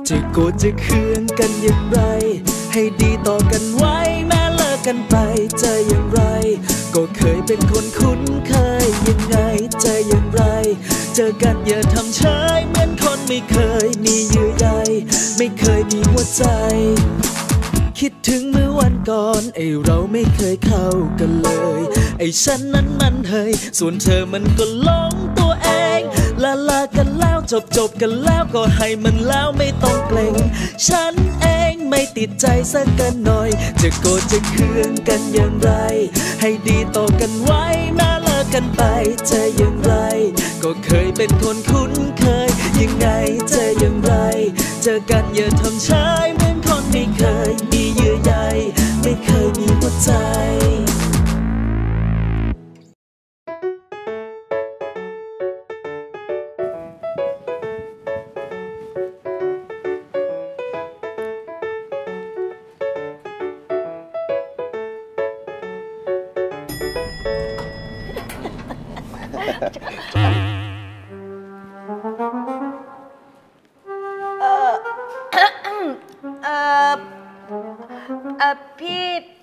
จะโกรธจะเคืองกันอย่างไรให้ดีต่อกันไว้แม้เลิกกันไปจะอย่างไรก็เคยเป็นคนคุ้นเคยยังไงจะอย่างไรเจอกันอย่าทำเฉยเหมือนคนไม่เคยมีเยื่อใยไม่เคยมีหัวใจคิดถึงเมื่อวันก่อนไอเราไม่เคยเข้ากันเลยไอฉันนั้นมันเฮยส่วนเธอมันก็หลงตัวเองลากันแล้วจบกันแล้วก็ให้มันแล้วไม่ต้องเกรงฉันเองไม่ติดใจสักกันหน่อยจะโกรธจะเคืองกันอย่างไรให้ดีต่อกันไว้แม้เลิกกันไปจะอย่างไรก็เคยเป็นคนคุ้นเคยยังไงจะอย่างไรเจอกันอย่าทำเฉยเหมือนคนไม่เคยมีเยื่อใยไม่เคยมีหัวใจพี่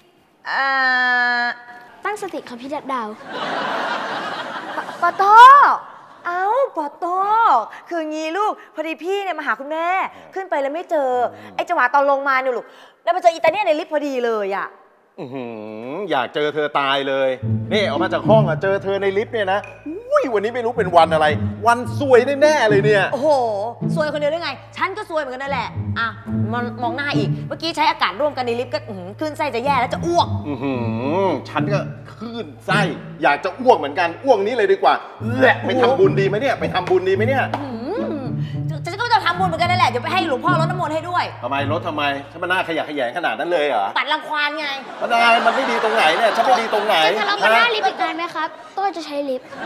ตั้งสติค่ะพี่ดาวปอโต้ปอโต้คืองี้ลูกพอดีพี่เนี่ยมาหาคุณแม่ขึ้นไปแล้วไม่เจอไอ้จังหวะตอนลงมาเนี่ยลูกแล้วมาเจออีตาเนี่ยในลิฟต์พอดีเลยอ่ะอยากเจอเธอตายเลยนี่ออกมาจากห้องอะเจอเธอในลิฟต์เนี่ยนะวันนี้ไม่รู้เป็นวันอะไรวันซวยแน่ๆเลยเนี่ยโอ้โหซวยคนเดียวได้ไงฉันก็ซวยเหมือนกันนั่นแหละอ่ะมองหน้าอีกเมื่อกี้ใช้อากาศร่วมกันในลิฟต์ก็ขึ้นไส้จะแย่แล้วจะอ้วกฉันก็ขึ้นไส้อยากจะอ้วกเหมือนกันอ้วกนี้เลยดีกว่าแหละไปทำบุญดีไหมเนี่ยไปทำบุญดีไหมเนี่ยฉันก็จะทำบุญเหมือนกันนั่นแหละเดี๋ยวไปให้หลวงพ่อรดน้ำมนต์ให้ด้วยทำไมฉันมันน่าขยะแขยงขนาดนั้นเลยเหรอปัดรังควานไงมันไม่ดีตรงไหนเนี่ยฉันไม่ดีตรงไหนจะทะเลาะกันหน้าลิฟต์อีกนานไหมครับต้นจะใช้ลิฟต์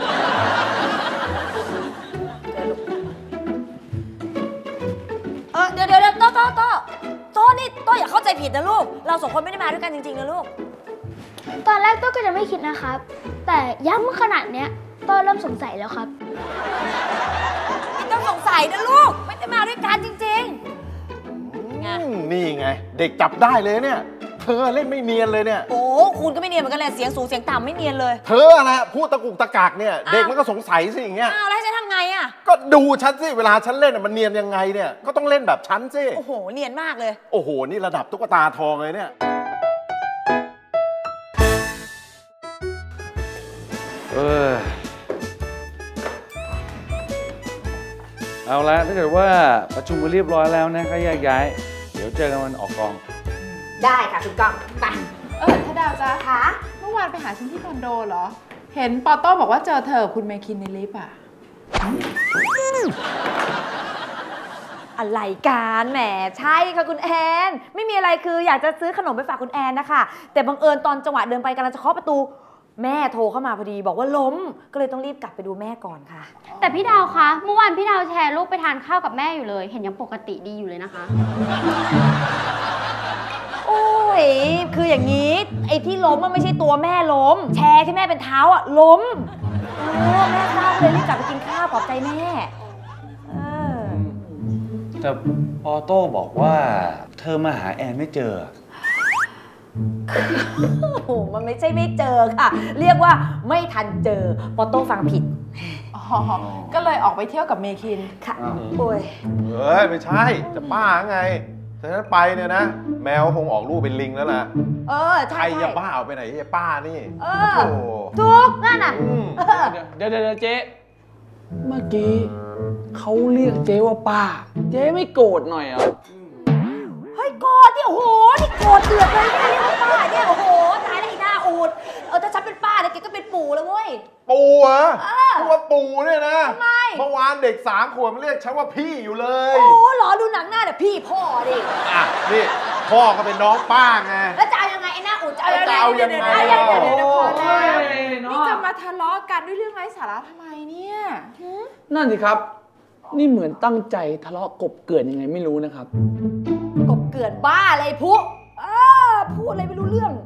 เดี๋ยวโต้นี่โต้อย่าเข้าใจผิดนะลูกเราสองคนไม่ได้มาด้วยกันจริงๆนะลูกตอนแรกต้นก็จะไม่คิดนะครับแต่ย้ำขนาดเนี้ยต้นเริ่มสงสัยแล้วครับไม่ต้องสงสัยนะลูกไม่ได้มาด้วยกันจริงๆนี่ไงเด็กจับได้เลยเนี่ยเธอเล่นไม่เนียนเลยเนี่ยโอ้คุณก็ไม่เนียนเหมือนกันแหละเสียงสูงเสียงต่ำไม่เนียนเลยเธออะไรพูดตะกุกตะกักเนี่ยเด็กมันก็สงสัยสิอย่างเงี้ยแล้วฉันทำไงอ่ะก็ดูฉันสิเวลาฉันเล่นมันเนียนยังไงเนี่ยก็ต้องเล่นแบบฉันสิโอ้โหเนียนมากเลยโอ้โหนี่ระดับตุ๊กตาทองเลยเนี่ยเอาละถ้าเกิดว่าประชุมกันเรียบร้อยแล้วนะก็แยกย้ายเดี๋ยวเจอกันวันออกกองได้ค่ะคุณก้องไปถ้าดาวจ้าค่ะเมื่อวานไปหาฉันที่คอนโดเหรอเห็นปอโต้บอกว่าเจอเธอคุณเมคินในลิฟต์อ่ะอะไรกันแหมใช่ค่ะคุณแอนไม่มีอะไรคืออยากจะซื้อขนมไปฝากคุณแอนนะคะแต่บังเอิญตอนจังหวะเดินไปกำลังจะเคาะประตูแม่โทรเข้ามาพอดีบอกว่าล้มก็เลยต้องรีบกลับไปดูแม่ก่อนค่ะแต่พี่ดาวคะเมื่อวานพี่ดาวแชร์รูปไปทานข้าวกับแม่อยู่เลยเห็นยังปกติดีอยู่เลยนะคะโอ้ยคืออย่างนี้ไอ้ที่ล้มมันไม่ใช่ตัวแม่ล้มแชร์ที่แม่เป็นเท้าอ่ะล้มแม่เศร้าเลยรีบกลับไปกินข้าวปลอบใจแม่แต่ออโต้บอกว่าเธอมาหาแอนไม่เจอโอ้โหมันไม่ใช่ไม่เจอค่ะเรียกว่าไม่ทันเจอปอโต้ฟังผิดก็เลยออกไปเที่ยวกับเมคินค่ะโอ้ยไม่ใช่จะป้าไงแต่นั้นไปเนี่ยนะแมวคงออกลูกเป็นลิงแล้วล่ะใช่ใครจะบ้าเอาไปไหนจะป้านี่ถูกนั่นน่ะเดี๋ยวเจ๊เมื่อกี้เขาเรียกเจ๊ว่าป้าเจ๊ไม่โกรธหน่อยเหรอเฮ้ยโกรธที่โอ้โหนี่โกรธเดือดเลยที่เรียกว่าป้าเนี่ยโอ้โหตายแล้วอีหน้าอูดถ้าฉันเป็นป้าเนี่ยแกก็เป็นปู่แล้วเว้ยปู่เหรอเพราะว่าปู่เนี่ยนะเมื่อวานเด็ก3 ขวบมันเรียกฉันว่าพี่อยู่เลยโอ้หรอดูหนังหน้าเนี่ยพี่พ่อดินี่พ่อก็เป็นน้องป้าไงแล้วจะเอายังไงไอ้หน้าอูดจะเอายังไงเดี๋ยวพอแล้วนี่จะมาทะเลาะกันด้วยเรื่องไร้สาระทำไมเนี่ยนั่นสิครับนี่เหมือนตั้งใจทะเลาะกบเกลื่อนยังไงไม่รู้นะครับกบเกลื่อนบ้าอะไรพุพูดอะไรไม่รู้เรื่อง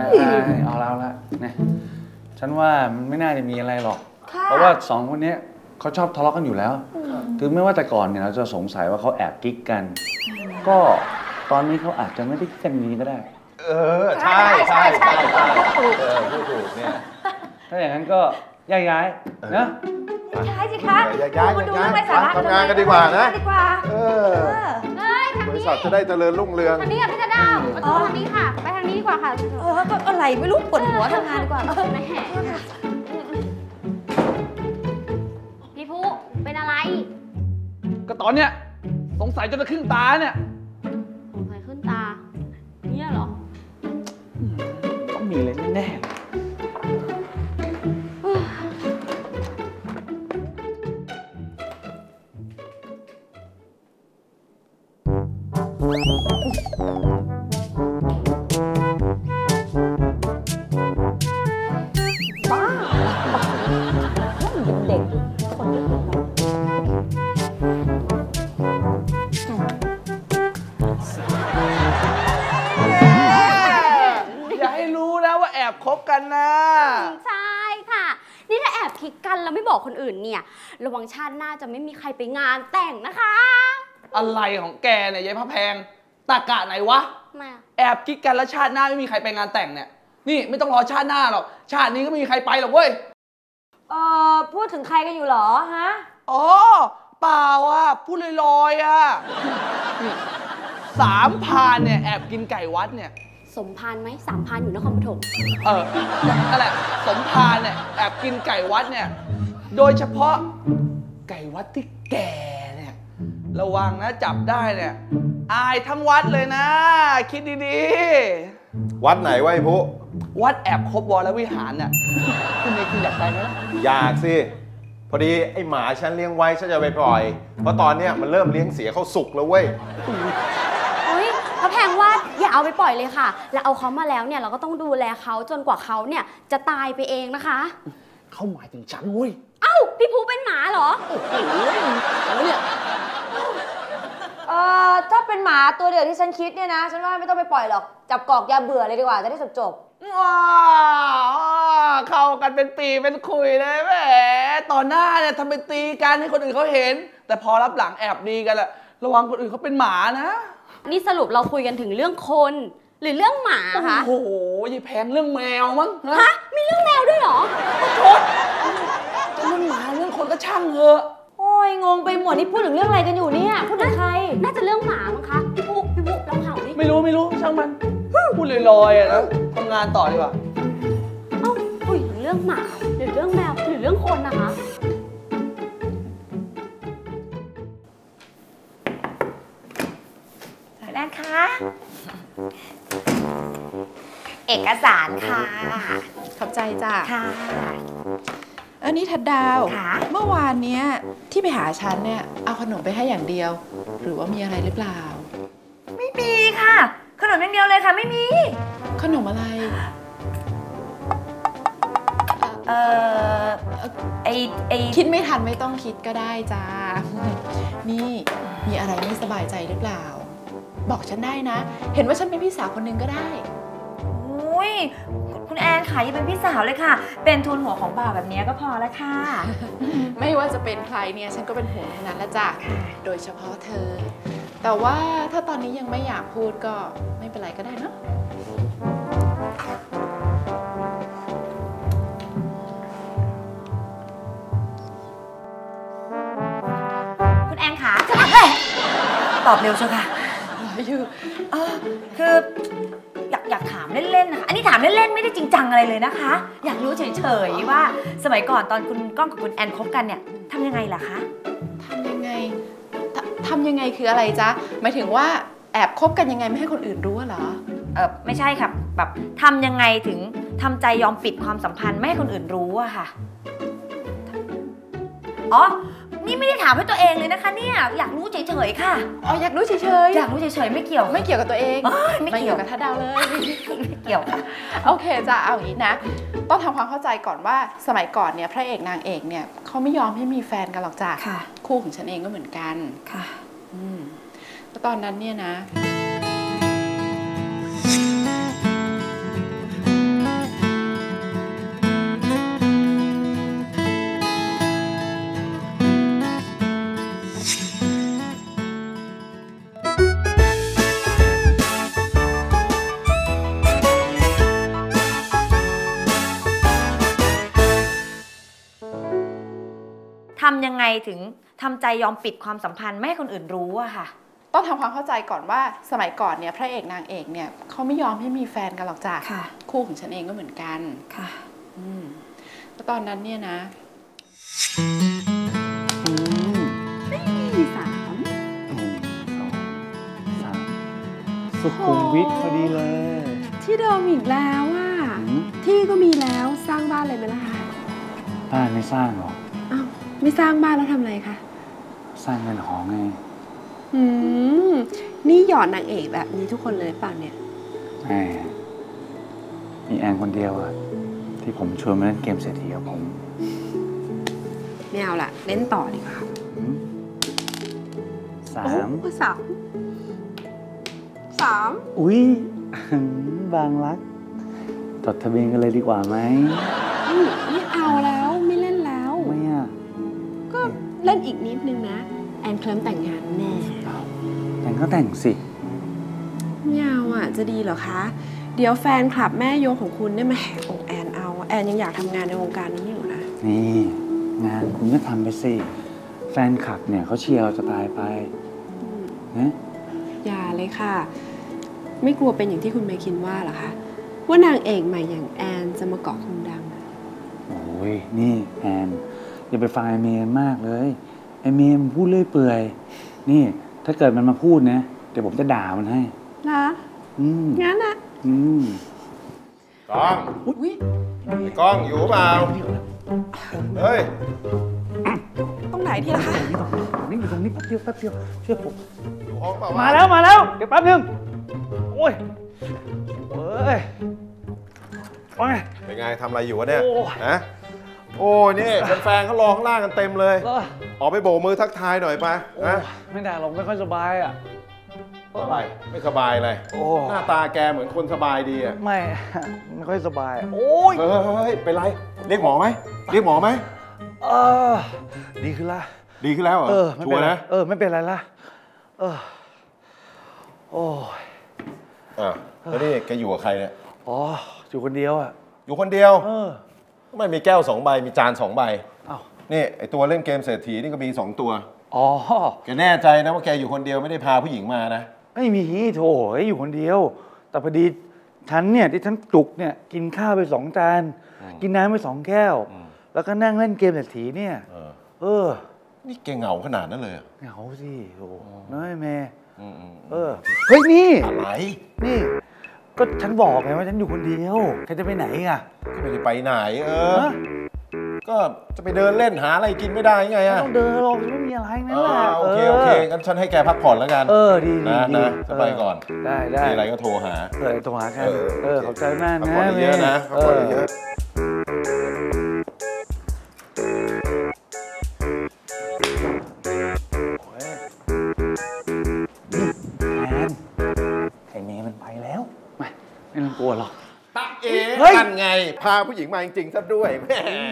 เอาละนะฉันว่ามันไม่น่าจะมีอะไรหรอกเพราะว่า2 คนนี้เขาชอบทะเลาะกันอยู่แล้ว ถึงแม้ว่าแต่ก่อนเนี่ยเราจะสงสัยว่าเขาแอบกิ๊กกัน ก็ตอนนี้เขาอาจจะไม่ได้กิ๊กกันนี้ก็ได้ใช่พูดถูกเนี่ยถ้าอย่างนั้นก็ย้ายนะใช่สิคะย้ายมาดูเรื่องไร้สาระทำงานกันดีกว่านะดีกว่าเบริษัทจะได้เจริญรุ่งเรืองทางนี้ค่ะพี่กระดาวมาทางนี้ค่ะ ไปทางนี้ดีกว่าค่ะก็อะไรไม่รู้ปวดหัวทำงานดีกว่าแหมพี่ผู้เป็นอะไรก็ตอนเนี้ยสงสัยจนจะครึ่งตาเนี่ยสงสัยขึ้นตา เนี่ยเหรอต้องมีอะไรแน่ๆเด็กอย่าให้รู้นะว่าแอบคบกันนะใช่ค่ะ นี่ถ้าแอบคิดกันแล้วไม่บอกคนอื่นเนี่ย ระวังชาติหน้าจะไม่มีใครไปงานแต่งนะคะอะไรของแกเนี่ยยายพระแพงตากะไหนวะมาแอบกิ๊กกันแล้วชาติหน้าไม่มีใครไปงานแต่งเนี่ย นี่ไม่ต้องรอชาติหน้าหรอก ชาตินี้ก็ไม่มีใครไปหรอกเว้ยพูดถึงใครกันอยู่เหรอฮะอ๋อ เปล่าอ่ะ พูดลอยๆอ่ะนี่3,000เนี่ยแอบกินไก่วัดเนี่ยสมพานไหม3,000อยู่นครปฐมนั่นแหละสมภารเนี่ยแอบกินไก่วัดเนี่ย โดยเฉพาะไก่วัดที่แก่เนี่ย ระวังนะจับได้เนี่ย อายทั้งวัดเลยนะ คิดดีวัดไหนวะไอ้ผู้ๆ วัดแอบครบวรวิหารเนี่ยคุณเมย์คุณอยากไปไหมล่ะอยากสิ พอดีไอ้หมาฉันเลี้ยงไว้ฉันจะไปปล่อย เพราะตอนเนี้ยมันเริ่มเลี้ยงเสียเข้าสุกแล้วเว้ยเฮ้ยพระแพงว่าอย่าเอาไปปล่อยเลยค่ะ แล้วเอาเขามาแล้วเนี่ยเราก็ต้องดูแลเขาจนกว่าเขาเนี่ยจะตายไปเองนะคะเขาหมายถึงฉันเว้ยเอ้าพี่ภูเป็นหมาเหรอเนี่ยถ้าเป็นหมาตัวเดียวที่ฉันคิดเนี่ยนะ ฉันว่าไม่ต้องไปปล่อยหรอก จับกรอกยาเบื่อเลยดีกว่า จะได้จบว้าเข้ากันเป็นปีเป็นคุยเลยแหมตอนหน้าเนี่ยทำเป็นตีกันให้คนอื่นเขาเห็น แต่พอรับหลังแอบดีกันแหละระวังคนอื่นเขาเป็นหมานะนี่สรุปเราคุยกันถึงเรื่องคน หรือเรื่องหมาคะโอ้โหยายแพงเรื่องแมวมั้งฮะมีเรื่องแมวด้วยเหรอเรื่องหมาเรื่องคนก็ช่างเถอะๆ โอ้ยงงไปหมดนี่พูดถึงเรื่องอะไรกันอยู่เนี่ย พูดถึงใครน่าจะเรื่องหมามั้งคะพี่ปุ๊เราเห่าดิไม่รู้ช่างมันพูดลอยๆอะนะทำงานต่อดีกว่าเอ้าคุยถึงเรื่องหมาหรือเรื่องแมวหรือเรื่องคนนะคะด้านคะเอกสารค่ะขอบใจจ้ะค่ะอันนี้ทัดดาวค่ะเมื่อวานเนี้ยที่ไปหาฉันเนี่ยเอาขนมไปให้อย่างเดียว หรือว่ามีอะไรหรือเปล่าไม่มีค่ะ ขนมอย่างเดียวเลยค่ะ ไม่มีขนมอะไรไอคิดไม่ทันไม่ต้องคิดก็ได้จ้า นี่มีอะไรไม่สบายใจหรือเปล่า บอกฉันได้นะ เห็นว่าฉันเป็นพี่สาวคนหนึงก็ได้อุ้ยคุณแอนค่ะยังเป็นพี่สาวเลยค่ะ เป็นทุนหัวของบ่าวแบบนี้ก็พอแล้วค่ะไม่ว่าจะเป็นใครเนี่ยฉันก็เป็นห่วงทั้งนั้นละจ้ะ โดยเฉพาะเธอ แต่ว่าถ้าตอนนี้ยังไม่อยากพูดก็ไม่เป็นไรก็ได้เนาะคุณแอนค่ะตอบเร็วเชียวค่ะคืออยากถามเล่นๆนะคะ อันนี้ถามเล่นๆไม่ได้จริงจังอะไรเลยนะคะ อยากรู้เฉยๆว่าสมัยก่อนตอนคุณก้องกับคุณแอนคบกันเนี่ยทำยังไงล่ะคะทำยังไงคืออะไรจ๊ะ หมายถึงว่าแอบคบกันยังไงไม่ให้คนอื่นรู้เหรอไม่ใช่ค่ะแบบทำยังไงถึงทำใจยอมปิดความสัมพันธ์ไม่ให้คนอื่นรู้อะค่ะ อ๋อ นี่ไม่ได้ถามให้ตัวเองเลยนะคะเนี่ย อยากรู้เฉยๆค่ะอ๋ออยากรู้เฉยอยากรู้เฉยๆไม่เกี่ยวไม่เกี่ยวกับตัวเองไม่เกี่ยวกับทัดดาวเลยไม่เกี่ยวค่ะโอเคจ้ะเอาอย่างนี้นะ ต้องทำความเข้าใจก่อนว่าสมัยก่อนเนี่ยพระเอกนางเอกเนี่ยเขาไม่ยอมให้มีแฟนกันหรอกจ้ะค่ะคู่ของฉันเองก็เหมือนกันค่ะแล้วตอนนั้นเนี่ยนะำยังไงถึงทำใจยอมปิดความสัมพันธ์ไม่ให้คนอื่นรู้อะค่ะต้องทำความเข้าใจก่อนว่าสมัยก่อนเนี่ยพระเอกนางเอกเนี่ยเขาไม่ยอมให้มีแฟนกันหรอกจ้ะค่ะคู่ของฉันเองก็เหมือนกันค่ะแล้วตอนนั้นเนี่ยนะสุขุมวิทพอดีเลยที่เดิมอีกแล้วอ่ะที่ก็มีแล้วสร้างบ้านเลยไหมล่ะคะบ้านไม่สร้างหรอกอ้าวไม่สร้างบ้านแล้วทำอะไรคะสร้างเงินหอไงนี่หยอดนางเอกแบบนี้ทุกคนเลยป่ะเนี่ยแหมมีแอนคนเดียวอะที่ผมชวนมาเล่นเกมเศรษฐีกับผมไม่เอาละเล่นต่อดีกว่า 3 สามอุ๊ย บางรักจดทะเบียนกันเลยดีกว่าไหมไม่เอาแล้วไม่เล่นแล้วไม่อะก็เล่นอีกนิดนึงนะแอนเคลิ้มแต่งงานแน่แต่งก็แต่งสิไม่เอาอ่ะจะดีเหรอคะเดี๋ยวแฟนคลับแม่โยของคุณเนี่ยมาแหกอกแอนเอาแอนยังอยากทำงานในวงการนี้อยู่นะนี่งานคุณก็ทำไปสิ แฟนคลับเนี่ยเขาเชียร์เราจะตายไปนะอย่าเลยค่ะ ไม่กลัวเป็นอย่างที่คุณเมย์คิดว่าเหรอคะว่านางเอกใหม่อย่างแอนจะมาเกาะคุณดังโอ้ยนี่แอนอย่าไปฟังไอเมย์มากเลยไอเมย์มันพูดเรื่อยเปื่อยนี่ถ้าเกิดมันมาพูดนะเดี๋ยวผมจะด่ามันให้ล่ะ งั้นอะกล้องไอ้กล้องอยู่เปล่าเฮ้ยตรงไหนทีละคะนี่อยู่ตรงนี้แป๊บเดียวเชื่อผมอยู่ห้องเปล่าวะมาแล้วเดี๋ยวแป๊บนึงโอ้ยเอ้ยโอ้ยเป็นไงทำอะไรอยู่วะเนี่ยโอ้ฮะโอ้ยนี่แฟนๆเขารอข้างล่างกันเต็มเลย ออกไปโบกมือทักทายหน่อยไปนะไม่ได้หรอกไม่ค่อยสบายอ่ะอะไรไม่สบายอะไรโอ้หน้าตาแกเหมือนคนสบายดีอ่ะไม่ค่อยสบายโอ้ยเฮ้ยเป็นไรเรียกหมอไหมเรียกหมอไหมดีขึ้นละดีขึ้นแล้วเหรอไม่ชัเป็วนร์ไรนะไม่เป็นไรละโอ้ยแล้วนี่แกอยู่กับใครเนี่ยอยู่คนเดียวอ่ะอยู่คนเดียวทำไมมีแก้ว2 ใบมีจาน2 ใบอ้าวนี่ไอตัวเล่นเกมเศรษฐีนี่ก็มี2 ตัวอ๋อแกแน่ใจนะว่าแกอยู่คนเดียวไม่ได้พาผู้หญิงมานะไม่มีโถอยู่คนเดียว แต่พอดีฉันเนี่ยที่ฉันจุกเนี่ยกินข้าวไป2 จานกินน้ำไป2 แก้วแล้วก็นั่งเล่นเกมเศรษฐีเนี่ยนี่แกเหงาขนาดนั้นเลยเหงาสิโอ้น้อยแม่เออเฮ้ยนี่อะไรนี่ก็ฉันบอกไงว่าฉันอยู่คนเดียวแกจะไปไหนอ่ะก็ไม่ได้ไปไหนก็จะไปเดินเล่นหาอะไรกินไม่ได้ไงไม่อ่ะต้องเดินหรอกไม่มีอะไรนั่นแหละโอเคงั้นฉันให้แกพักผ่อนแล้วกันดีนะสบายก่อนได้มีอะไรก็โทรหาโทรหากันขอบใจมากพักนะผ่อนเยอะๆนะพักผ่อนเยอะแอนไอ้เมย์มันไปแล้วไม่ต้องกลัวหรอกตะเอ๋นั่นไงพาผู้หญิงมาจริงๆซะด้วยแหม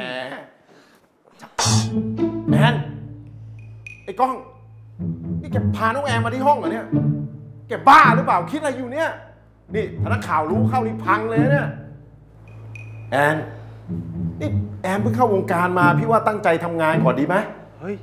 แอนไอ้ก้องนี่แกพาน้องแอนมาที่ห้องเหรอเนี่ยแกบ้าหรือเปล่าคิดอะไรอยู่เนี่ยนี่ถ้านักข่าวรู้เข้านี่พังเลยเนี่ยแอนนี่แอนเพิ่งเข้าวงการมาพี่ว่าตั้งใจทำงานก่อนดีไหมเฮ้ย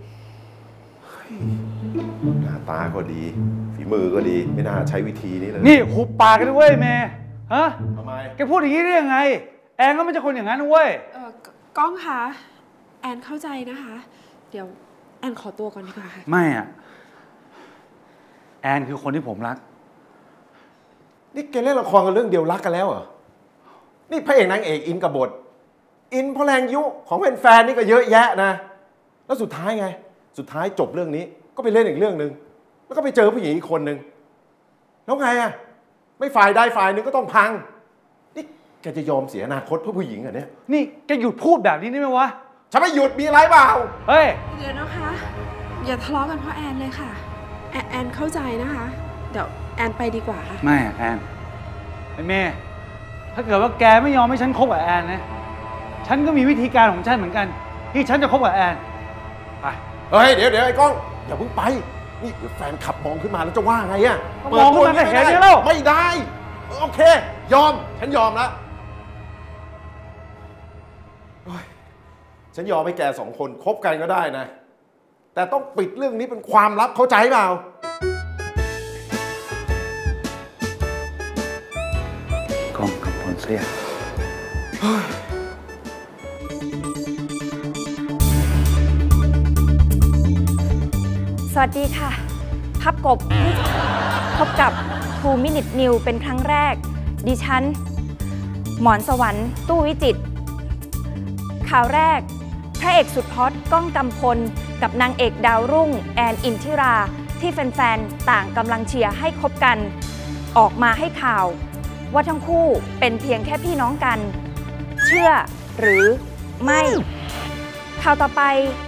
หน้าตาก็ดีฝีมือก็ดีไม่น่าใช้วิธีนี้เลยนี่หุบปากกันด้วยเมย์ฮะทำไมแกพูดอย่างนี้ได้ยังไงแอนก็ไม่ใช่คนอย่างนั้นเว้ยก้องคะแอนเข้าใจนะคะ เดี๋ยวแอนขอตัวก่อนดีกว่าค่ะไม่อะแอนคือคนที่ผมรักนี่แกเล่นละครกันเรื่องเดียวรักกันแล้วเหรอนี่พระเอกนางเอกอินกับบทอินเพราะแรงยุของแฟนๆนี่ก็เยอะแยะนะแล้วสุดท้ายไงสุดท้ายจบเรื่องนี้ก็ไปเล่นอีกเรื่องนึงแล้วก็ไปเจอผู้หญิงอีกคนนึงแล้วไงอะไม่ฝ่ายใดฝ่ายหนึ่งก็ต้องพังนี่แกจะยอมเสียอนาคตเพื่อผู้หญิงเหรอเนี่ยนี่แกหยุดพูดแบบนี้ได้ไหมวะฉันไม่หยุดมีอะไรเปล่าเฮ้ยเดี๋ยวนะคะอย่าทะเลาะกันเพราะแอนเลยค่ะแอนเข้าใจนะคะ เดี๋ยวแอนไปดีกว่าค่ะไม่อะแอนไอ้เมย์ถ้าเกิดว่าแกไม่ยอมให้ฉันคบกับแอนนะฉันก็มีวิธีการของฉันเหมือนกันที่ฉันจะคบกับแอนไปเฮ้ยเดี๋ยวไอ้ก้องอย่าเพิ่งไปนี่เดี๋ยวแฟนขับมองขึ้นมาแล้วจะว่าไงอะมองขึ้นมาก็เห็นเนี่ยแล้วไม่ได้โอเคยอมฉันยอมแล้วฉันยอมให้แก2 คนคบกันก็ได้นะแต่ต้องปิดเรื่องนี้เป็นความลับเข้าใจเปล่ากล้องกับพลเสียสวัสดีค่ะพับกบพบกับ 2 Minute New เป็นครั้งแรกดิฉันหมอนสวรรค์ตู้วิจิตรข่าวแรกพระเอกสุดฮอตก้องกำพลกับนางเอกดาวรุ่งแอนอินทิราที่แฟนๆต่างกำลังเชียร์ให้คบกันออกมาให้ข่าวว่าทั้งคู่เป็นเพียงแค่พี่น้องกันเชื่อหรือไม่ข่าวต่อไป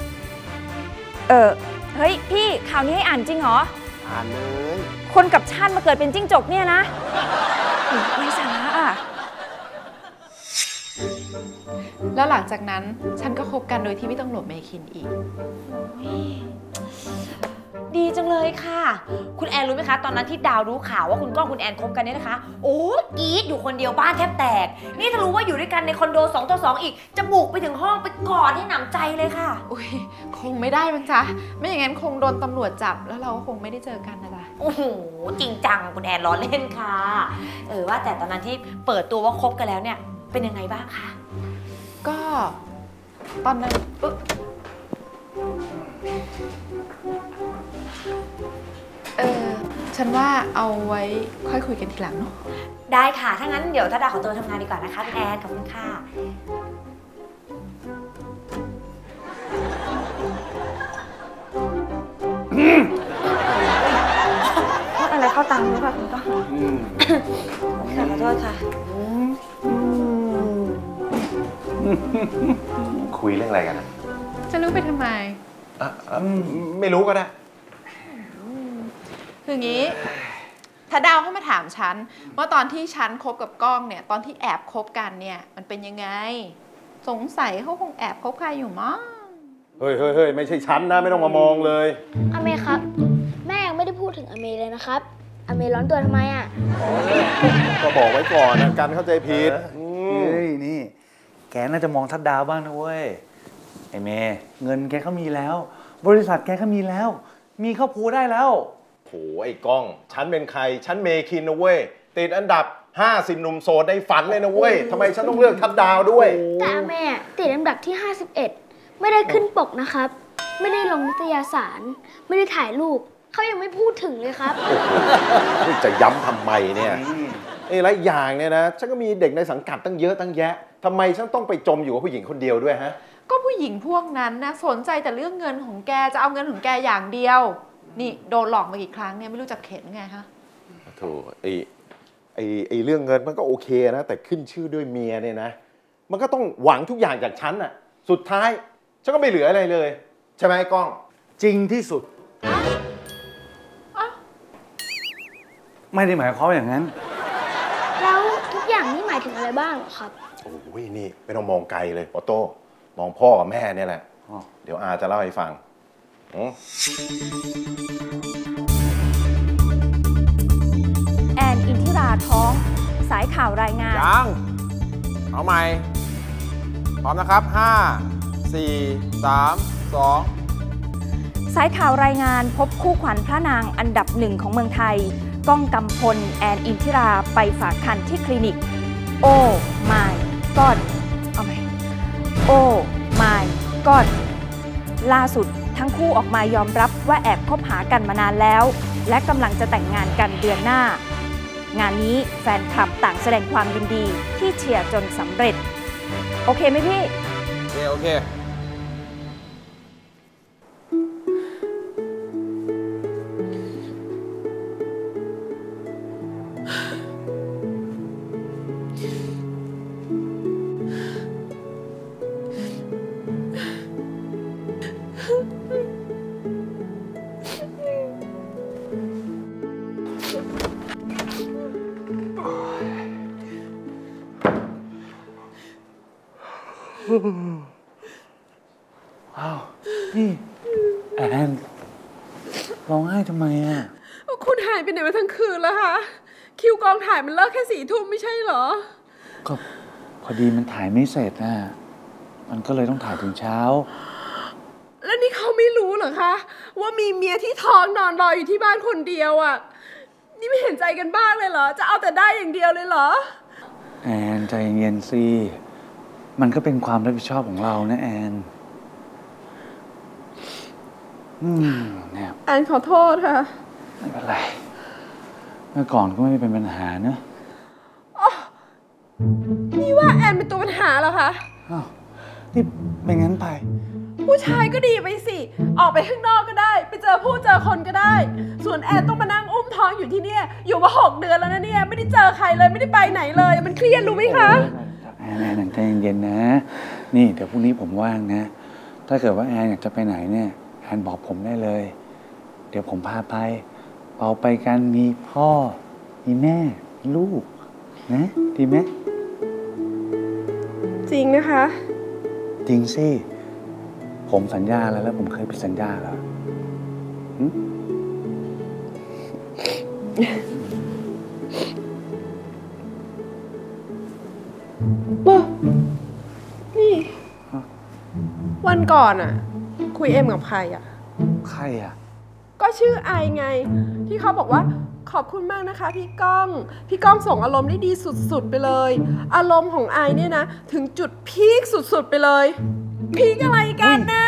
เฮ้ยพี่ข่าวนี้ให้อ่านจริงเหรออ่านเลยคนกับชาติมาเกิดเป็นจิ้งจกเนี่ยนะไม่สาระอ่ะแล้วหลังจากนั้นฉันก็คบกันโดยที่ไม่ต้องโหลดเมคินอีกดีจังเลยค่ะคุณแอนรู้ไหมคะตอนนั้นที่ดาวรู้ข่าวว่าคุณก้องคุณแอนคบกันเนี่ยนะคะโอ้กรี๊ดอยู่คนเดียวบ้านแทบแตกนี่ถ้ารู้ว่าอยู่ด้วยกันในคอนโด2 ต่อ 2อีกจะบุกไปถึงห้องไปกอดให้หนำใจเลยค่ะอุ้ยคงไม่ได้มั้งจ๊ะไม่อย่างนั้นคงโดนตำรวจจับแล้วเราก็คงไม่ได้เจอกันนะจ๊ะโอ้โหจริงจังคุณแอนล้อเล่นค่ะว่าแต่ตอนนั้นที่เปิดตัวว่าคบกันแล้วเนี่ยเป็นยังไงบ้างคะก็ตอนนั้นฉันว่าเอาไว้ค่อยคุยกันทีหลังเนาะได้ค่ะถ้างั้นเดี๋ยวถ้าดาขอตัวทำงานดีกว่านะคะคุณแอนขอบคุณค่ะอะไรเข้าตังค์หรือเปล่าคุณก้องขอโทษค่ะคุยเรื่องอะไรกันจะรู้ไปทำไมไม่รู้ก็ได้คืออย่างนี้ถ้าดาวเข้ามาถามฉันว่าตอนที่ฉันคบกับก้องเนี่ยตอนที่แอบคบกันเนี่ยมันเป็นยังไงสงสัยเขาคงแอบคบใครอยู่มั้งเฮ้ยไม่ใช่ฉันนะไม่ต้องมามองเลยอเมครับแม่ยังไม่ได้พูดถึงอเมเลยนะครับอเมร้อนตัวทำไมอ่ะก็บอกไว้ก่อนนะกันเข้าใจผิดเฮ้ยนี่แกน่าจะมองทัดดาวบ้างนะเว้ยไอเมย์เงินแกก็มีแล้วบริษัทแกก็มีแล้วมีครอบครัวได้แล้วโหไอ้ก้องฉันเป็นใครฉันเมคินนะเว้ยติดอันดับ50หนุ่มโสดในฝันเลยนะเว้ยทำไมฉันต้องเลือกทัดดาวด้วยแต่แม่ติดอันดับที่51ไม่ได้ขึ้นปกนะครับไม่ได้ลงนิตยสารไม่ได้ถ่ายรูปเขายังไม่พูดถึงเลยครับจะย้ำทำไมเนี่ยหลายอย่างเนี่ยนะฉันก็มีเด็กในสังกัดตั้งเยอะตั้งแยะทำไมฉันต้องไปจมอยู่กับผู้หญิงคนเดียวด้วยฮะก็ผู้หญิงพวกนั้นนะสนใจแต่เรื่องเงินของแกจะเอาเงินของแกอย่างเดียวนี่โดนหลอกมากี่ครั้งเนี่ยไม่รู้จักเข็นไงฮะโธ่ไอ้เรื่องเงินมันก็โอเคนะแต่ขึ้นชื่อด้วยเมียเนี่ยนะมันก็ต้องหวังทุกอย่างจากฉันน่ะสุดท้ายฉันก็ไม่เหลืออะไรเลยใช่ไหมก้องจริงที่สุดไม่ได้หมายความอย่างนั้นแล้วทุกอย่างนี่หมายถึงอะไรบ้างครับโอ้ยนี่ไม่ต้องมองไกลเลยออโต้มองพ่อกับแม่เนี่ยแหละเดี๋ยวอาจะเล่าให้ฟังแอนอินทิราท้องสายข่าวรายงานยังเอาใหม่พร้อมนะครับ5 4 3 2 สายข่าวรายงานพบคู่ขวัญพระนางอันดับ1ของเมืองไทยก้องกำพลแอนอินทิราไปฝากครรภ์ที่คลินิกโอ้มายก็อดเอาไหมโอ้มายก็อดล่าสุดทั้งคู่ออกมายอมรับว่าแอบคบหากันมานานแล้วและกำลังจะแต่งงานกันเดือนหน้างานนี้แฟนคลับต่างแสดงความยินดีที่เชียร์จนสำเร็จโอเคไหมพี่โอเคอ้าวนี่แอนร้องไห้ทำไมอ่ะคุณหายไปไหนมาทั้งคืนแล้วคะคิวกองถ่ายมันเลิกแค่4 ทุ่มไม่ใช่เหรอก็พอดีมันถ่ายไม่เสร็จน่ะมันก็เลยต้องถ่ายถึงเช้าแล้วนี่เขาไม่ไม่รู้เหรอคะว่ามีเมียที่ท้องนอนรออยู่ที่บ้านคนเดียวอ่ะนี่ไม่เห็นใจกันบ้างเลยเหรอจะเอาแต่ได้อย่างเดียวเลยเหรอแอนใจเย็นสิมันก็เป็นความรับผิดชอบของเรานะแอนเนี่ยแอนขอโทษค่ะไม่เป็นไรเมื่อก่อนก็ไม่เป็นปัญหานะนี่ว่าแอนเป็นตัวปัญหาเหรอคะอ้าวนี่ไม่งั้นไปผู้ชายก็ดีไปสิออกไปข้างนอกก็ได้ไปเจอผู้เจอคนก็ได้ส่วนแอนต้องมานั่งอุ้มท้องอยู่ที่เนี่ยอยู่มา6 เดือนแล้วนะเนี่ยไม่ได้เจอใครเลยไม่ได้ไปไหนเลยมันเครียดรู้ไหมคะแอนใจเย็นๆนะนี่เดี๋ยวพรุ่งนี้ผมว่างนะถ้าเกิดว่าแอนอยากจะไปไหนเนี่ยแอนบอกผมได้เลยเดี๋ยวผมพาไปเราไปกันมีพ่อมีแม่มีลูกนะดีไหมจริงนะคะจริงสิผมสัญญาแล้วผมเคยผิดสัญญาแล้วนี่วันก่อนอะคุยเอ็มกับใครอะใครอะก็ชื่อไอไงที่เขาบอกว่าขอบคุณมากนะคะพี่ก้องส่งอารมณ์ได้ดีสุดๆไปเลยอารมณ์ของไอเนี่ยนะถึงจุดพีคสุดๆไปเลยพีคอะไรกันนะ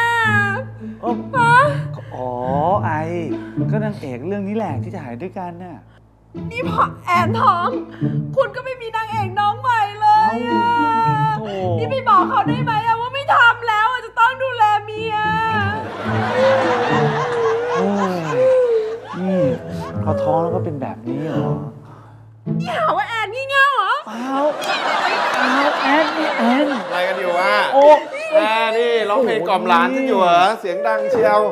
อ๋อไอก็นางเอกเรื่องนี้แหละที่จะหายด้วยกันน่ะนี่พอแอนท้องคุณก็ไม่มีนางเอกน้องใหม่เลยนี่ไปบอกเขาได้ไหมว่าไม่ทำแล้วจะต้องดูแลเมียนี่พอท้องแล้วก็เป็นแบบนี้เหรอนี่หาว่าแอนงี่เง่าเหรอเปล่าแอนอะไรกันอยู่วะแอนนี่ร้องเพลงกล่อมหลานฉันอยู่เหรอเสียงดังเชียว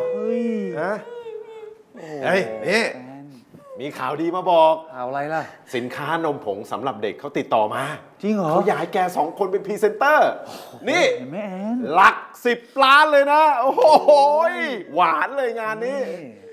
เฮ้ยนี่มีข่าวดีมาบอกข่าวอะไรล่ะสินค้านมผงสำหรับเด็กเขาติดต่อมาจริงเหรอเขาอยากให้แก2 คนเป็นพรีเซนเตอร์นี่แม่แอนหลัก10 ล้านเลยนะโอ้โหหวานเลยงานนี้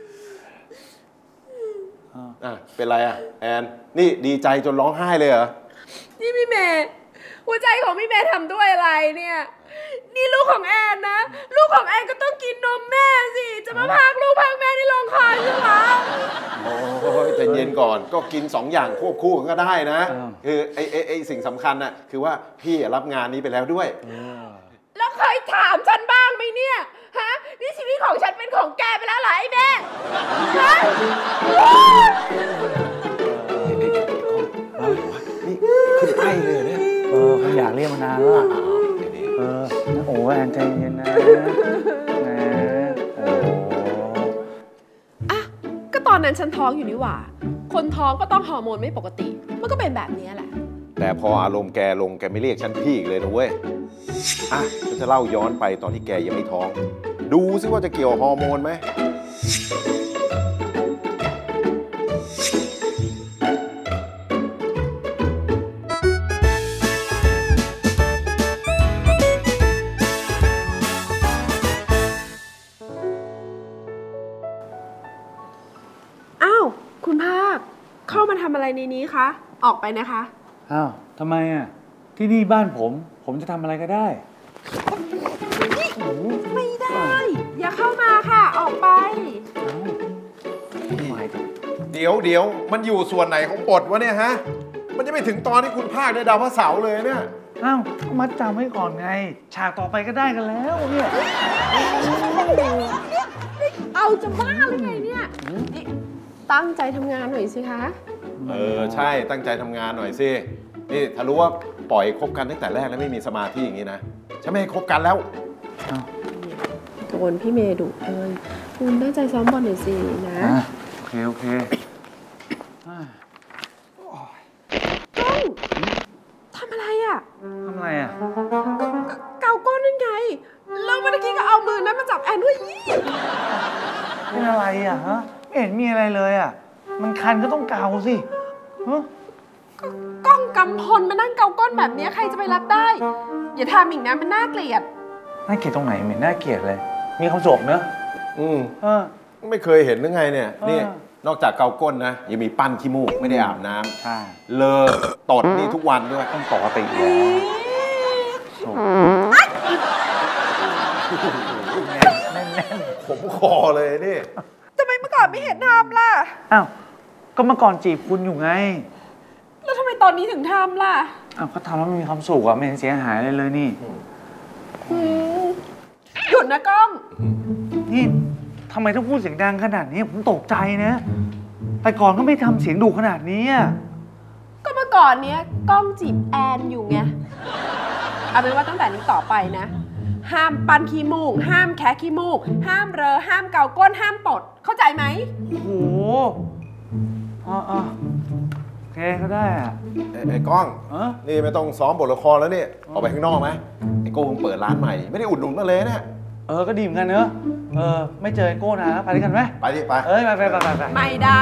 เป็นไรอ่ะแอนนี่ดีใจจนร้องไห้เลยเหรอนี่พี่เมย์หัวใจของพี่เมย์ทำด้วยอะไรเนี่ยนี่ลูกของแอนนะลูกของแอนก็ต้องกินนมแม่สิจะมาพากลูกพากแม่ในโรงคลอดใช่ไหมโอ้ยใจเย็นก่อนก็กิน2 อย่างควบคู่กันก็ได้นะคือไอ้สิ่งสำคัญน่ะคือว่าพี่รับงานนี้ไปแล้วด้วยแล้วเคยถามฉันบ้างไหมเนี่ยฮะนี่ชีวิตของฉันเป็นของแกไปแล้วเหรอไอ้แม่ฮะนี่ขึ้นไปเลยเนี่ยเขาอยากเรียกมานานแล้วโอ้แอนใจเย็นนะก็ตอนนั้นฉันท้องอยู่นี่หว่าคนท้องก็ต้องฮอร์โมนไม่ปกติมันก็เป็นแบบนี้แหละแต่พออารมณ์แกลงแกไม่เรียกฉันพี่อีกเลยนะเว้ยฉันจะเล่าย้อนไปตอนที่แกยังไม่ท้องดูซิว่าจะเกี่ยวฮอร์โมนไหมเข้ามาทำอะไรในนี้คะออกไปนะคะอ้าวทำไมอ่ะที่นี่บ้านผมจะทำอะไรก็ได้ไม่ได้อย่าเข้ามาค่ะออกไปเดี๋ยวมันอยู่ส่วนไหนของบทวะเนี่ยฮะมันจะไม่ถึงตอนที่คุณพากย์ในดาวพระเสาร์เลยเนี่ยอ้าวก็มัดจำไว้ก่อนไงฉากต่อไปก็ได้กันแล้วเนี่ยเอาจะบ้าหรือไงเนี่ยตั้งใจทำงานหน่อยสิคะใช่ตั้งใจทำงานหน่อยสินี่ถ้ารู้ว่าปล่อยคบกันตั้งแต่แรกแล้วไม่มีสมาธิอย่างนี้นะฉันไม่ให้คบกันแล้วโดนพี่เมย์ดุเลยคุณตั้งใจซ้อมบอลหน่อยสินะโอเคก้องทำอะไรอ่ะเกาก้นนั่นไงแล้วเมื่อกี้ก็เอามือนั้นมาจับแอนด้วยเป็นอะไรอ่ะฮะไม่เห็นมีอะไรเลยอ่ะมันคันก็ต้องเกาสิก้องกำพลมานั่งเกาก้นแบบนี้ใครจะไปรับได้อย่าทำอีกนะมันน่าเกลียดตรงไหนไม่น่าเกลียดเลยมีความสุขเนอะไม่เคยเห็นหรือไงเนี่ยนี่นอกจากเกาก้นนะยังมีปั้นขี้มูกไม่ได้อาบน้ำใช่เลอะตดนี่ทุกวันด้วยต้องปกติแล้วแน่นคอเลยนี่ทำไมเมื่อก่อนไม่เห็นทำล่ะอ้าว ก็เมื่อก่อนจีบคุณอยู่ไงแล้วทำไมตอนนี้ถึงทำล่ะอ้าว ก็ทำแล้วมันมีความสุขอะไม่เห็นเสียหายเลยนี่หยุดนะก้องนี่ทำไมต้องพูดเสียงดังขนาดนี้ ผมตกใจนะ แต่ก่อนก็ไม่ทำเสียงดุขนาดนี้อะก็เมื่อก่อนเนี้ยก้องจีบแอนอยู่ไง เอาเป็นว่าตั้งแต่นี้ต่อไปนะ ห้ามปันขี้มูก ห้ามแคะขี้มูก ห้ามเรอ ห้ามเกาก้น ห้ามตด เข้าใจไหมโอ้โหโอเคก็ได้อะไอ้ก้องเออนี่ไม่ต้องซ้อมบทละครแล้วนี่ออกไปข้างนอกไหมไอ้โก้เพิ่งเปิดร้านใหม่ ไม่ได้อุดหนุนมาเลยเนี่ยก็ดีเหมือนกันเนอะไม่เจอไอ้โก้นานแล้วไปด้วยกันไหมไปดิไปไปไม่ได้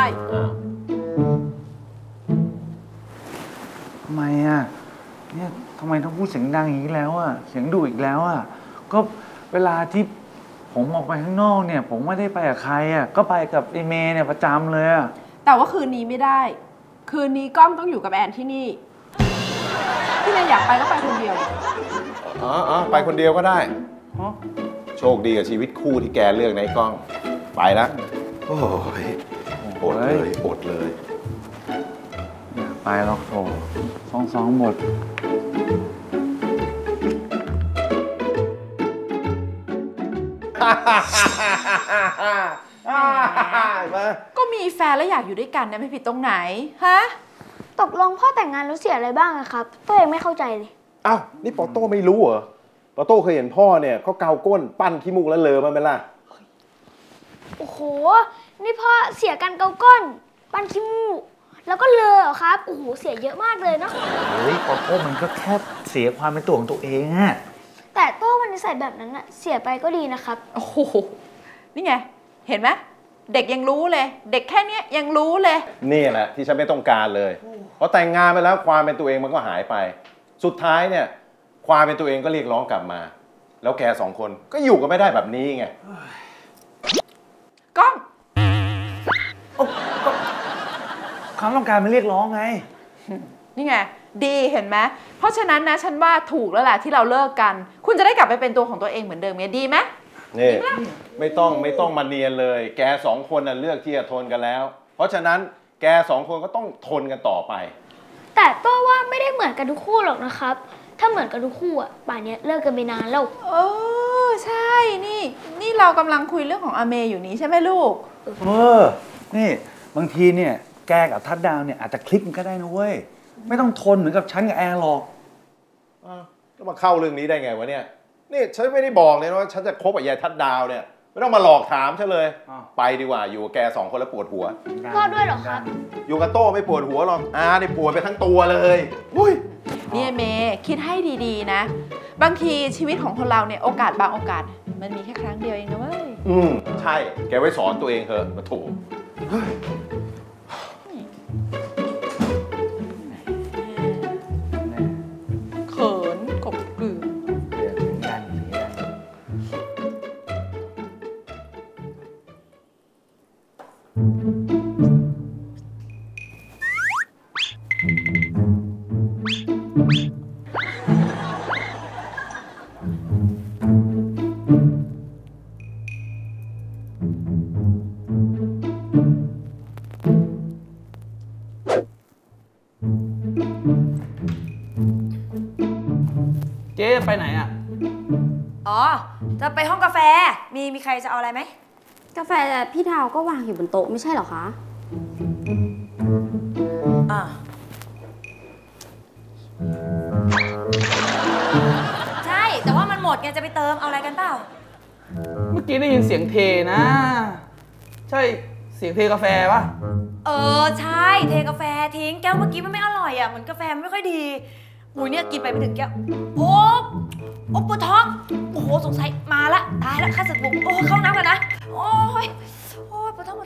ทำไมอะเนี่ยทำไมต้องพูดเสียงดังอย่างนี้แล้วอะเสียงดุอีกแล้วอะก็เวลาที่ผมออกไปข้างนอกเนี่ย ผมไม่ได้ไปกับใครอะก็ไปกับไอเมย์เนี่ยประจำเลยอะแต่ว่าคืนนี้ไม่ได้ คืนนี้ก้องต้องอยู่กับแอนที่นี่ พี่เมย์อยากไปก็ไปคนเดียวไปคนเดียวก็ได้อ๋อโชคดีกับชีวิตคู่ที่แกเลือกในะไอ้ก้อง ไปละโอ้ยอดเลยอดเลยอยากไปหรอกโถสองหมดก็มีแฟนแล้วอยากอยู่ด้วยกันเนี่ยไม่ผิดตรงไหน ฮะตกลงพ่อแต่งงานแล้วเสียอะไรบ้างอะครับ ตัวเองไม่เข้าใจเลยอ้าวนี่ปอโต้ไม่รู้เหรอปอโต้เคยเห็นพ่อเนี่ยเขาเกาก้นปั้นขี้มูกแล้วเลอมันไหมล่ะโอ้โห นี่พ่อเสียกันเกาก้น ปั้นขี้มูก แล้วก็เลอเหรอครับ โอ้โห เสียเยอะมากเลยเนาะเฮ้ยปอโต้มันก็แค่เสียความเป็นตัวของตัวเองอะแต่โต้มันนิสัยแบบนั้นอะเสียไปก็ดีนะครับโอ้โห นี่ไง เห็นไหมเด็กยังรู้เลย เด็กแค่เนี้ยยังรู้เลยนี่แหละที่ฉันไม่ต้องการเลยเพราะแต่งงานไปแล้วความเป็นตัวเองมันก็หายไป สุดท้ายเนี่ยความเป็นตัวเองก็เรียกร้องกลับมา แล้วแกสองคนก็อยู่กันไม่ได้แบบนี้ไงก้องความต้องการมันเรียกร้องไงนี่ไง ดีเห็นไหมเพราะฉะนั้นนะฉันว่าถูกแล้วแหละที่เราเลิกกัน คุณจะได้กลับไปเป็นตัวของตัวเองเหมือนเดิมไงดีไหมนี่ไม่ต้องมาเนียนเลย แกสองคนน่ะเลือกที่จะทนกันแล้ว เพราะฉะนั้นแกสองคนก็ต้องทนกันต่อไปแต่โต้ว่าไม่ได้เหมือนกันทุกคู่หรอกนะครับ ถ้าเหมือนกันทุกคู่อะป่านนี้เลิกกันไปนานแล้วใช่ นี่เรากำลังคุยเรื่องของอาเมย์อยู่นี้ใช่ไหมลูกนี่บางทีเนี่ยแกกับทัดดาวเนี่ยอาจจะคลิกกันก็ได้นะเว้ย ไม่ต้องทนเหมือนกับฉันกับแอร์หรอกแล้วมาเข้าเรื่องนี้ได้ไงวะเนี่ย นี่ฉันไม่ได้บอกเลยนะว่าฉันจะคบกับยายทัดดาวเนี่ย ไม่ต้องมาหลอกถามฉันเลย ไปดีกว่าอยู่กับแกสองคนแล้วปวดหัวพ่อด้วยเหรอครับอยู่กับโต้ไม่ปวดหัวหรอกเนี่ยปวดไปทั้งตัวเลยอุ้ยนี่เมย์คิดให้ดีๆนะ บางทีชีวิตของคนเราเนี่ยโอกาสบางโอกาส มันมีแค่ครั้งเดียวเองนะเว้ยใช่แกไว้สอนตัวเองเถอะมาถูกเขินกบกลืนเจ๊ไปไหนอ่ะอ๋อ จะไปห้องกาแฟ มีใครจะเอาอะไรไหมกาแฟพี่ดาวก็วางอยู่บนโต๊ะไม่ใช่เหรอคะอ่าใช่ แต่ว่ามันหมดไงจะไปเติม เอาอะไรกันเปล่าเมื่อกี้ได้ยินเสียงเทนะ ใช่เสียงเทกาแฟปะใช่ เทกาแฟทิ้ง แก้วเมื่อกี้มันไม่อร่อยอ่ะ เหมือนกาแฟมันไม่ค่อยดีอุ้ยเนี่ยกินไปไม่ถึงแก้ว โอ้ปวดท้อง โอ้โห สงสัยมาละ ตายละข้าศึกบุก โอ้เข้าน้ำกันนะ โอ้ยปวดท้อง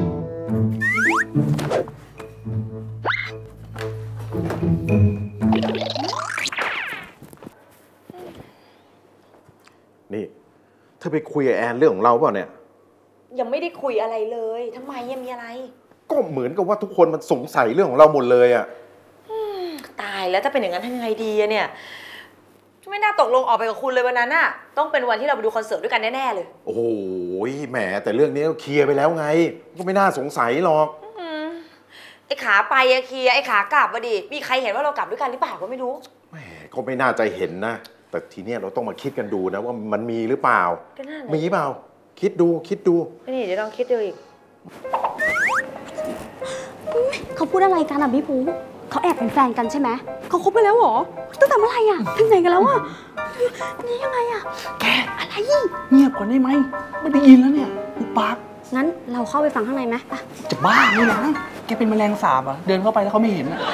นี่เธอไปคุยกับแอนเรื่องของเราเปล่าเนี่ยยังไม่ได้คุยอะไรเลยทำไมยังมีอะไรก็เหมือนกับว่าทุกคนมันสงสัยเรื่องของเราหมดเลยอะตายแล้วถ้าเป็นอย่างนั้นทำยังไงดีอะเนี่ยไม่น่าตกลงออกไปกับคุณเลยวันนั้นน่ะต้องเป็นวันที่เราไปดูคอนเสิร์ตด้วยกันแน่ๆเลยโอ้โหแหมแต่เรื่องนี้เคลียร์ไปแล้วไงก็ไม่น่าสงสัยหรอกไอ้ขาไปอะเคลียร์ไอ้ขากลับมาดิมีใครเห็นว่าเรากลับด้วยกันหรือเปล่าก็ไม่รู้แหมก็ไม่น่าจะเห็นนะแต่ทีเนี้ยเราต้องมาคิดกันดูนะว่ามันมีหรือเปล่ามีเปล่าคิดดูก็นี่เดี๋ยวลองคิดดูอีกเขาพูดอะไรกันอ่ะพี่ปูเขาแอบเป็นแฟนกันใช่ไหมเขาคบไปแล้วเหรอตั้งแต่เมื่อไหร่อ่ะถึงไหนกันแล้วอ่ะนี่ยังไงอ่ะแกอะไรเงียบก่อนได้ไหมไม่ได้ยินแล้วเนี่ยอุปากงั้นเราเข้าไปฟังข้างในไหมจะบ้านี่นะแกเป็นแมลงสาบอ่ะเดินเข้าไปแล้วเขาไม่เห็นอ่ะ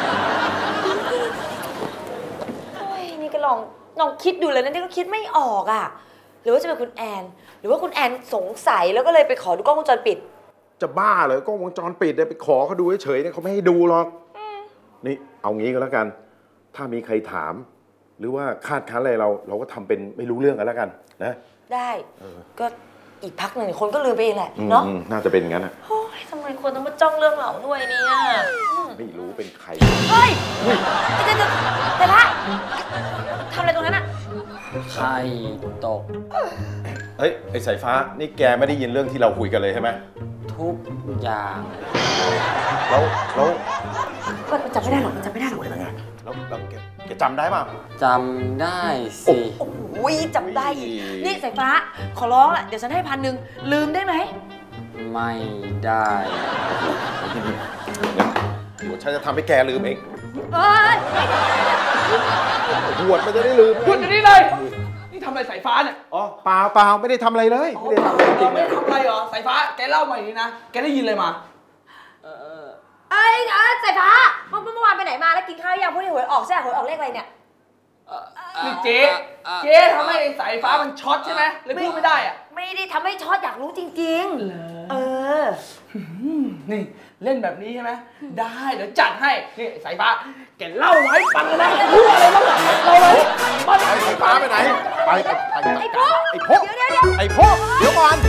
นี่ก็ลองคิดดูเลยนะนี่ก็คิดไม่ออกอ่ะหรือว่าจะเป็นคุณแอนหรือว่าคุณแอนสงสัยแล้วก็เลยไปขอดูกล้องวงจรปิดจะบ้าเหรอกล้องวงจรปิดเนี่ยไปขอเขาดูเฉยๆเนี่ยเขาไม่ให้ดูหรอกนี่เอางี้ก็แล้วกันถ้ามีใครถามหรือว่าคาดคั้นอะไรเราก็ทำเป็นไม่รู้เรื่องกันแล้วกันนะได้ก็อีกพักหนึ่งคนก็ลืมไปเองแหละเนาะน่าจะเป็นอย่างนั้นอ่ะโอ้ยทำไมคนต้องมาจ้องเรื่องเราด้วยเนี่ยไม่รู้เป็นใครเฮ้ยแต่ละทำอะไรตรงนั้นอ่ะไข่ตกเฮ้ยไอ้สายฟ้านี่แกไม่ได้ยินเรื่องที่เราคุยกันเลยใช่ไหมทุกอย่างแล้วจำไม่ได้หรอกจำไม่ได้หรอกแล้วแกจำได้ป่ะจำได้สิโอ้ยจำได้นี่สายฟ้าขอร้องแหละเดี๋ยวฉันให้1,000ลืมได้ไหมไม่ได้เดี๋ยวฉันจะทำให้แกลืมเองไม่หวดมันจะได้ลืมหยุดอยู่นี่เลยนี่ทำอะไรสายฟ้าเนี่ยอ๋อเปล่าไม่ได้ทำอะไรเลยไม่ได้ทำอะไรจริงไม่ทำอะไรเหรอสายฟ้าแกเล่ามาอย่างนี้นะแกได้ยินอะไรมาสายฟ้าเมื่อวานไปไหนมาแล้วกินข้าวยังพวกนี้หวยออกใช่ไหมหวยออกเลขอะไรเนี่ยนี่เจ๊ทำให้สายฟ้ามันช็อตใช่ไหมเลยพูดไม่ได้อะไม่ได้ทำให้ช็อตอยากรู้จริงๆนี่เล่นแบบนี้ใช่ไหมได้เดี๋ยวจัดให้นี่สายฟ้าแกเล่ามาให้ฟังเลยนะพูดอะไรบ้างเราเลยสายฟ้าไปไหนไปไอ้พ่อไอ้พ่อเดี๋ยวก่อน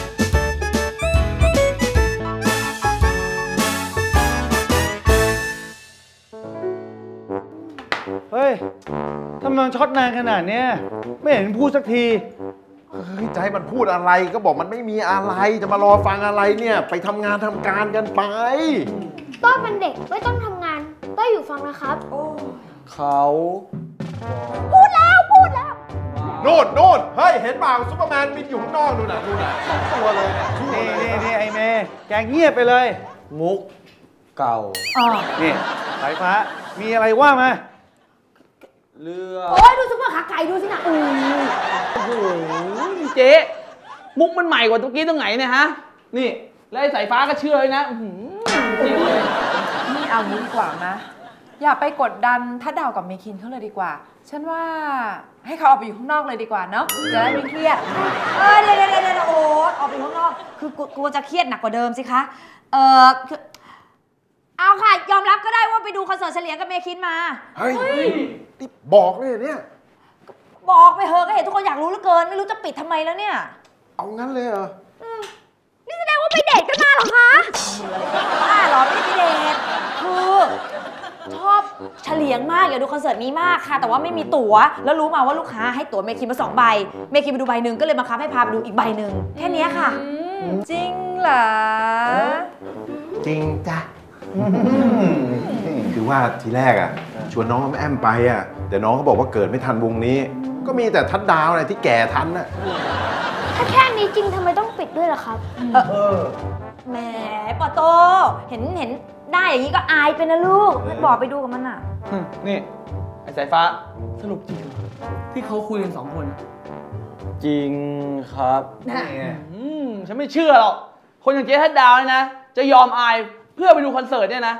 เฮ้ยทำไมมันช็อตนานขนาดนี้ไม่เห็นพูดสักทีจะให้มันพูดอะไรก็บอกมันไม่มีอะไรจะมารอฟังอะไรเนี่ยไปทำงานทำการกันไปต้อยเป็นเด็กไม่ต้องทำงานต้อยอยู่ฟังนะครับเขาพูดแล้วโน่นเฮ้ยเห็นเปล่าซุปเปอร์แมนบินอยู่ข้างนอกดูน่ะ2 ตัวเลยเนี่ยนี่ไอเมย์แกเงียบไปเลยมุกเก่านี่สายฟ้ามีอะไรว่ามาเรือโอ้ยดูซุปเปอร์ขาไก่ดูสินะโอ้โหเจ๊มุกมันใหม่กว่าตะกี้ตรงไหนเนี่ยฮะนี่แล้วไอ้สายฟ้าก็เชื่อเลยนะจริงเลยนี่เอางี้ดีกว่านะอย่าไปกดดันถ้าดาวกับเมคินเขาเลยดีกว่าฉันว่าให้เขาออกไปอยู่ข้างนอกเลยดีกว่าเนาะจะได้ไม่เครียดเดี๋ยวโอ๊ตออกไปข้างนอกคือกลัวจะเครียดหนักกว่าเดิมสิคะเอาค่ะยอมรับก็ได้ว่าไปดูคอนเสิร์ตเฉลียงกับเมคินมาเฮ้ยนี่บอกเลยเนี่ยบอกไปเถอะก็เห็นทุกคนอยากรู้เหลือเกินไม่รู้จะปิดทำไมแล้วเนี่ยเอางั้นเลยเหรอนี่แสดงว่าไปเดทกันมาเหรอคะบ้าเหรอไม่ได้ไปเดทคือชอบเฉลียงมากอยากดูคอนเสิร์ตนี้มากค่ะแต่ว่าไม่มีตั๋วแล้วรู้มาว่าลูกค้าให้ตั๋วเมคินมา2 ใบเมคินไปดูใบหนึ่งก็เลยบังคับให้พาไปดูอีกใบหนึ่งแค่นี้ค่ะจริงเหรอจริงจ้ะคือว่าทีแรกอ่ะชวนน้องแอมไปอ่ะแต่น้องเขาบอกว่าเกิดไม่ทันวงนี้ก็มีแต่ทัดดาวอะไรที่แก่ทันน่ะถ้าแค่นี้จริงทำไมต้องปิดด้วยล่ะครับแหมปอโตเห็นได้อย่างนี้ก็อายไปนะลูกบอกไปดูกับมันอ่ะนี่ไอ้สายฟ้าสรุปจริงที่เขาคุยกัน2 คนจริงครับฉันไม่เชื่อหรอกคนอย่างเจ๊ทัดดาวเนี่ยนะจะยอมอายเพื่อไปดูคอนเสิร์ตเนี่ยนะ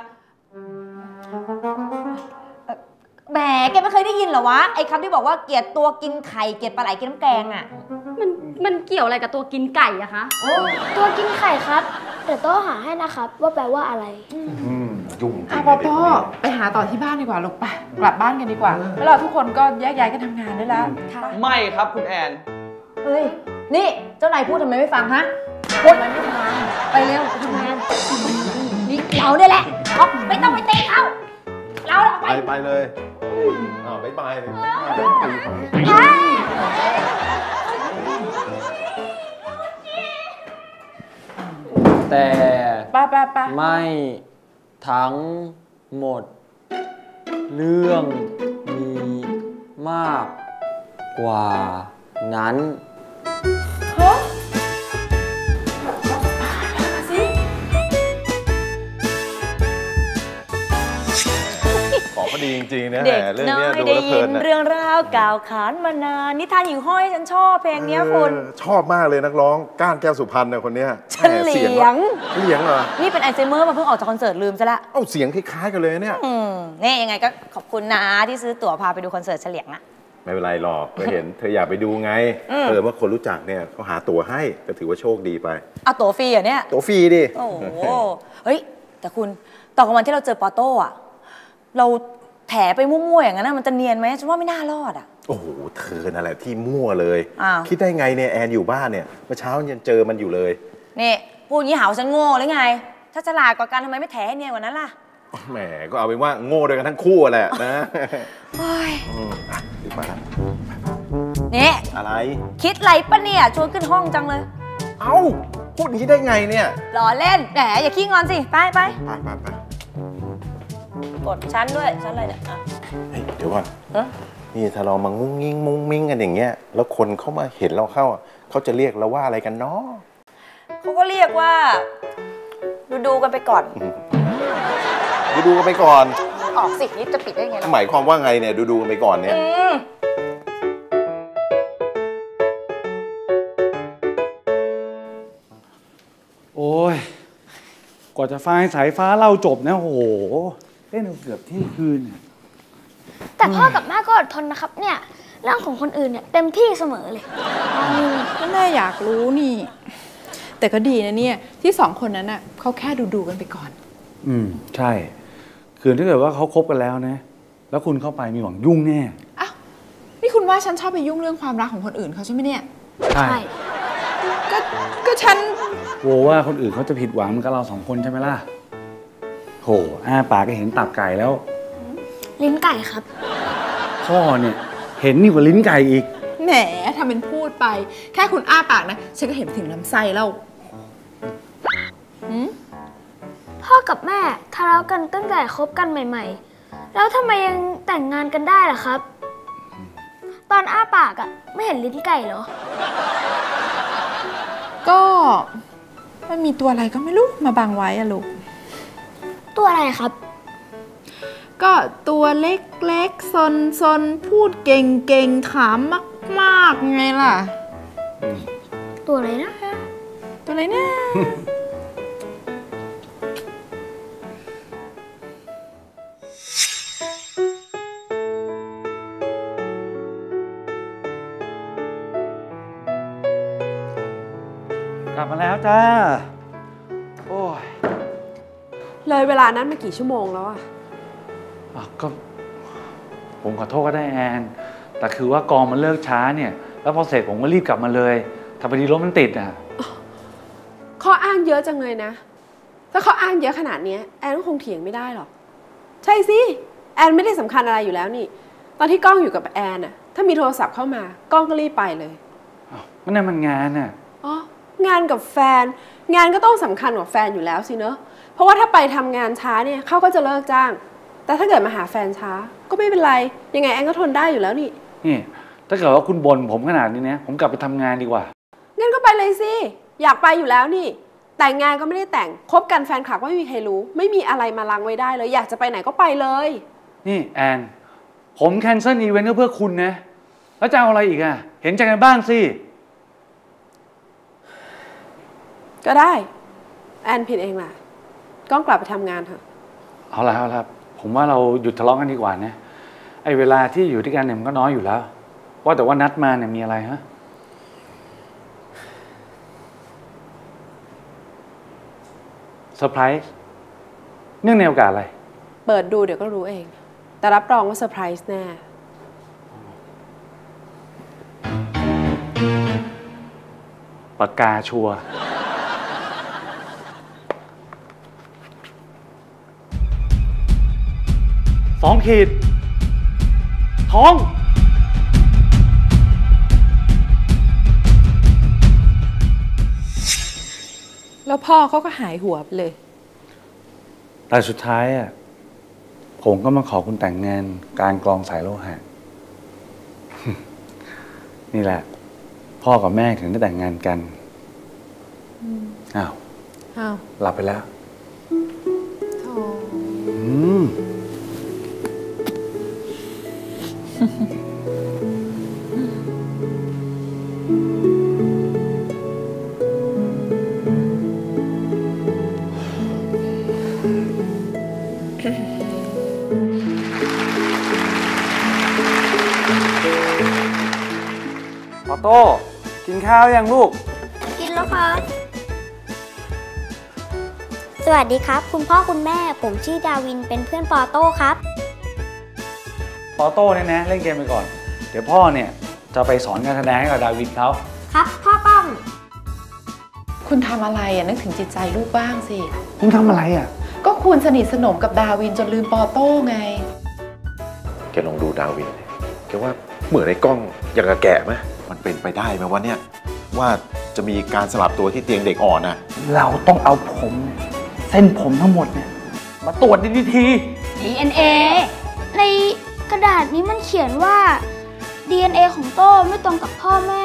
แหมแกไม่เคยได้ยินเหรอวะไอ้คำที่บอกว่าเกลียดตัวกินไข่เกลียดปลาไหลกินน้ำแกงอ่ะมันเกี่ยวอะไรกับตัวกินไก่อะคะตัวกินไข่ครับเดี๋ยวต้องหาให้นะครับว่าแปลว่าอะไรยุ่งพ่อไปหาต่อที่บ้านดีกว่าลูกไปกลับบ้านกันดีกว่าแล้วเราทุกคนก็แยกย้ายกันทำงานได้แล้วไม่ครับคุณแอนเฮ้ยนี่เจ้านายพูดทำไมไม่ฟังฮะพูดมันไม่ฟังไปเร็วทำงานนี่เราเนี่ยแหละไม่ต้องไปเตะเขาไปเลยบ๊ายบายเลยแต่ไปไม่ทั้งหมด เรื่องมีมากกว่านั้นของก็ดีจริงๆนะเด็กเรื่องน้อนี้ยดูได้แล้วเพยิลินนนะเรื่องราวกล่าวขานมานานนิทานหญิงห้อยฉันชอบเพลงเนี้ยคุณชอบมากเลยนักร้องก้านแก้วสุพรรณเนี่ยคนเนี้ยเฉลียงเฉลียงเหรอนี่เป็นอัลไซเมอร์มาเพิ่งออกจากคอนเสิร์ตลืมซะละเอ้าเสียงคล้ายๆกันเลยเนี่ยนี่ยังไงก็ขอบคุณนะที่ซื้อตั๋วพาไปดูคอนเสิร์ตเฉลียงอะไม่เป็นไรหรอกก็เห็นเธออยากไปดูไงว่าคนรู้จักเนี่ยเขาหาตั๋วให้ก็ถือว่าโชคดีไปเอาตั๋วฟรีเหรอเนี่ยตั๋วฟรีดิโอ้โหเฮ้ยแต่คุณตอนกลางวันที่เราเจอปอโต้อะเราแถไปมั่วๆอย่างนั้นมันจะเนียนไหมฉันว่าไม่น่ารอดอะโอ้โหเธอนั่นแหละที่มั่วเลยอ้าวคิดได้ไงเนี่ยแอนอยู่บ้านเนี่ยเมื่อเช้ายังเจอมันอยู่เลยนี่พูดอย่างนี้หาว่าฉันโง่หรือไง ถ้าฉลาดกว่ากันทำไมไม่แถให้เนียนกว่านั้นล่ะแหมก็เอาเป็นว่าโง่ด้วยกันทั้งคู่แหละนะโอ้ยรีบมาแล้วนี่อะไรคิดไรปะเนี่ยชวนขึ้นห้องจังเลยเอ้าพูดอย่างนี้ได้ไงเนี่ยล้อเล่นแหมอย่าขี้งอนสิไปไปกดชั้นด้วยชั้นอะไรเนี่ยอ่ะเฮ้ยเดี๋ยวก่อนนี่ถ้าเรามางุ้งงิ้งมุ้งมิ้งกันอย่างเงี้ยแล้วคนเข้ามาเห็นเราเข้าเขาจะเรียกเราว่าอะไรกันเนาะเขาก็เรียกว่าดูกันไปก่อนดูกันไปก่อนออกสิลิฟต์จะปิดได้ไงล่ะหมายความว่าไงเนี่ยดูกันไปก่อนเนี่ยโอ้ยกว่าจะฟังสายฟ้าเล่าจบนะโอ้โหเล่นเกือบเที่ยงคืนแต่พ่อกับแม่ก็อดทนนะครับเนี่ยเรื่องของคนอื่นเนี่ยเต็มที่เสมอเลยก็แม่อยากรู้นี่ แต่ก็ดีนะเนี่ยที่สองคนนั้นน่ะเขาแค่ดูกันไปก่อนใช่คือถ้าเกิดว่าเขาคบกันแล้วนะแล้วคุณเข้าไปมีหวังยุ่งแน่อ้าวนี่คุณว่าฉันชอบไปยุ่งเรื่องความรักของคนอื่นเขาใช่ไหมเนี่ยใช่ก็ฉันโวว่าคนอื่นเขาจะผิดหวังเหมือนกับเราสองคนใช่ไหมล่ะโหอ้าปากก็เห็นตับไก่แล้วลิ้นไก่ครับพ่อเนี่ยเห็นนี่กว่าลิ้นไก่อีกแหมทำเป็นพูดไปแค่คุณอ้าปากนะฉันก็เห็นถึงลำไส้แล้วพ่อกับแม่ทะเลาะกันตั้งแต่คบกันใหม่ๆแล้วทำไมยังแต่งงานกันได้ล่ะครับ ตอนอ้าปากอะไม่เห็นลิ้นไก่เหรอก็มันมีตัวอะไรก็ไม่รู้มาบังไว้อะลูกตัวอะไรครับก็ตัวเล็กๆซนพูดเก่งๆถามมากๆไงล่ะตัวอะไรนะตัวอะไรนะกลับมาแล้วจ้าโอ้ยเลยเวลานั้นมากี่ชั่วโมงแล้วอะก็ผมขอโทษก็ได้แอนแต่คือว่ากองมันเลิกช้าเนี่ยแล้วพอเสร็จผมก็รีบกลับมาเลยแต่พอดีรถมันติดอ่ะข้ออ้างเยอะจังเลยนะถ้าเขาอ้างเยอะขนาดนี้แอนก็คงเถียงไม่ได้หรอกใช่สิแอนไม่ได้สำคัญอะไรอยู่แล้วนี่ตอนที่ก้องอยู่กับแอนอะถ้ามีโทรศัพท์เข้ามาก้องก็รีบไปเลยมันนั่นมันงานน่ะอ๋องานกับแฟนงานก็ต้องสำคัญกว่าแฟนอยู่แล้วสิเนอะเพราะว่าถ้าไปทำงานช้าเนี่ยเขาก็จะเลิกจ้างแต่ถ้าเกิดมาหาแฟนช้าก็ไม่เป็นไรยังไงแอนก็ทนได้อยู่แล้วนี่นี่ถ้าเกิดว่าคุณบ่นผมขนาดนี้นะผมกลับไปทำงานดีกว่างั้นก็ไปเลยสิอยากไปอยู่แล้วนี่แต่งงานก็ไม่ได้แต่งคบกันแฟนคลับก็ไม่มีใครรู้ไม่มีอะไรมาลังไว้ได้เลยอยากจะไปไหนก็ไปเลยนี่แอนผมแคนเซิลอีเวนต์ก็เพื่อคุณนะแล้วจะเอาอะไรอีกอ่ะเห็นใจกันบ้างสิก็ได้แอนผิดเองแหละก้องกลับไปทำงานเถอะเอาละผมว่าเราหยุดทะเลาะกันดีกว่านะไอ้เวลาที่อยู่ด้วยกันเนี่ยมันก็น้อยอยู่แล้วว่าแต่ว่านัดมาเนี่ยมีอะไรฮะเซอร์ไพรส์เนื่องในโอกาสอะไรเปิดดูเดี๋ยวก็รู้เองแต่รับรองว่าเซอร์ไพรส์แน่ปากกาชัวร์ 2 ขีด ท้องแล้วพ่อเขาก็หายหัวไปเลยแต่สุดท้ายอ่ะผมก็มาขอคุณแต่งงานกลางกลองสายโลหะ นี่แหละ พ่อกับแม่ถึงได้แต่งงานกันอ้าวหลับไปแล้วออโต้กินข้าวยังลูกกินแล้วครับ สวัสดีครับ คุณพ่อคุณแม่ผมชื่อดาวินเป็นเพื่อนปอโต้ครับออโต้เนี่ยนะเล่นเกมไปก่อน เดี๋ยวพ่อเนี่ยจะไปสอนการแสดงให้กับดาวิดเขาครับพ่อป้อมคุณทำอะไรนึกถึงจิตใจลูกบ้างสิผมทำอะไรอ่ะก็คุณสนิทสนมกับดาวินจนลืมปอโต้ไงแกลองดูดาวินแกว่าเหมือนไอ้กล้องอย่างกับแกะไหมมันเป็นไปได้ไหมว่าเนี่ยว่าจะมีการสลับตัวที่เตียงเด็กอ่อนน่ะเราต้องเอาผมเส้นผมทั้งหมดเนี่ยมาตรวจดี DNA ในกระดาษนี้มันเขียนว่า DNA ของโต้ไม่ตรงกับพ่อแม่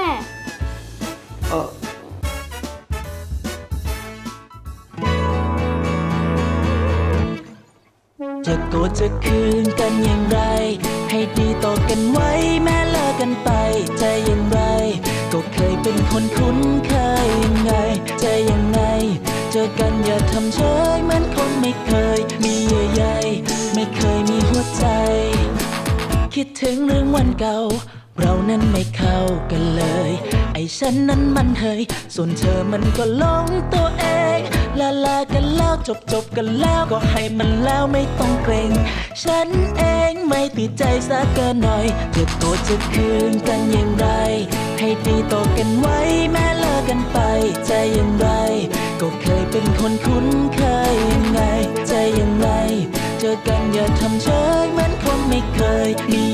จะโกรธจะคืนกันอย่างไรให้ดีต่อกันไว้แม้เลิกกันไปใจอย่างไรก็เคยเป็นคนคุ้นเคยยังไงใจยังไงเจอกันอย่าทำเฉยเหมือนคนไม่เคยมีเยื่อใยไม่เคยมีหัวใจคิดถึงเรื่องวันเก่าเรานั้นไม่เข้ากันเลยไอ้ฉันนั้นมันเฮยส่วนเธอมันก็หลงตัวเองลากันแล้วจบกันแล้วก็ให้มันแล้วไม่ต้องเกรงฉันเองไม่ติดใจสักเกินหน่อยจะโกรธจะคืนกันอย่างไรให้ดีต่อกันไว้แม้เลิกกันไปใจอย่างไรก็เคยเป็นคนคุ้นเคยยังไงใจยังไงเจอกันอย่าทำเฉยเหมือนคนไม่เคยมี